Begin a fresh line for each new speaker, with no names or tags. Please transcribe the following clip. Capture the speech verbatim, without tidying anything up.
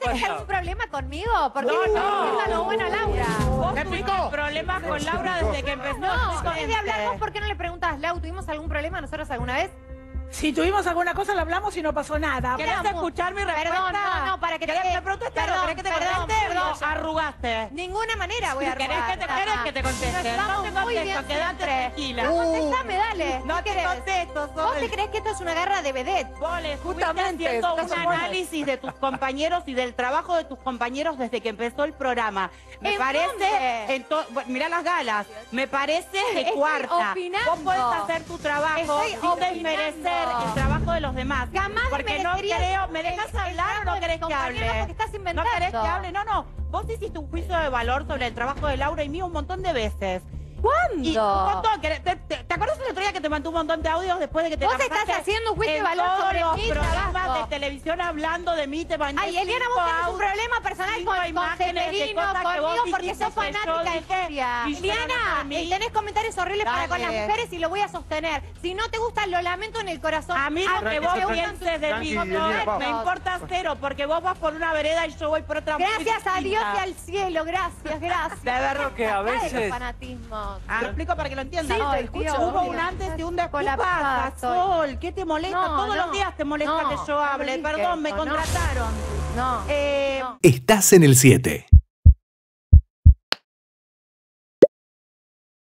¿Tenés algún problema conmigo? Porque
No,
no,
no.
no, lo bueno, Laura.
Vos tuviste problemas con Laura desde que empezó.
No, es de hablar vos, ¿por qué no le preguntas, Lau, ¿tuvimos algún problema nosotros alguna vez?
Si tuvimos alguna cosa, lo hablamos y no pasó nada.
¿Querés
Vamos.
escuchar mi respuesta?
Perdón, no, no, para que te...
¿Querés que te preguntes
Perdón,
algo? ¿Querés que te
perdón,
conteste
perdón.
o arrugaste?
Ninguna manera voy a
¿Querés
arrugar.
que te, querés que te conteste?
Nos
No
vamos
te
muy
contesto,
bien
quedate
siempre.
tranquila.
Uh, Contestame, dale.
No
¿Qué
te
querés?
contesto,
¿Vos
Sol.
te crees que esto es una guerra de vedette?
Vos le estuviste
Justamente,
haciendo un
estás buena.
análisis de tus compañeros y del trabajo de tus compañeros desde que empezó el programa. Me
¿En
parece,
dónde?
en to- bueno, mirá las galas, me parece de
Estoy
cuarta.
opinando.
Vos podés hacer tu trabajo
Estoy
sin desmerecer
opinando.
el trabajo de los demás.
Jamás
Porque no
desmerecería
creo, ¿me
el-
dejas
el
hablar o
trabajo
no
de
querés
mis
que hable?
compañeros porque estás
¿No
inventando.
querés que hable? No, no. Vos hiciste un juicio de valor sobre el trabajo de Laura y mío un montón de veces. Y un
¿Cuándo?
montón. ¿Te, te, te acuerdas el otro día que te mandó un montón de audios después de que te
Vos
lanzaste
estás haciendo un juicio de
en
valor
todos
sobre
los
mi
programas
trabajo.
de televisión hablando de mí? Te mandé
Ay, Eliana,
cinco
vos tenés un
audios,
problema personal
cinco
con, con
imágenes de
Seferino,
cosas que vos
conmigo, porque
dijiste
sos
que yo
fanática de
dije
Julia.
y yo no
Eliana,
a mí.
eh, tenés comentarios horribles para con las
Dale.
mujeres y lo voy a sostener. Si no te gusta, lo lamento en el corazón.
A mí lo que
Aunque
vos
te gustan
pienses de
tranqui,
mí
Eliana,
no
Pau.
me importa cero, porque vos vas por una vereda y yo voy por otra muy
Gracias a Dios
distinta.
y al cielo, gracias, gracias.
De verdad que a
Sacá de los
veces-
fanatismos.
Ah, lo explico para que lo entiendas.
Sí, te
Ay,
escucho,
Dios, Hubo
obvio.
un antes y un después. ¿Qué
Colapsada
pasa,
soy.
Sol? ¿Qué te molesta?
No,
Todos
no,
los días te molesta
no,
que yo
no
hable.
dije
Perdón, me
eso, no.
contrataron.
No.
Eh,
no.
Estás en el siete.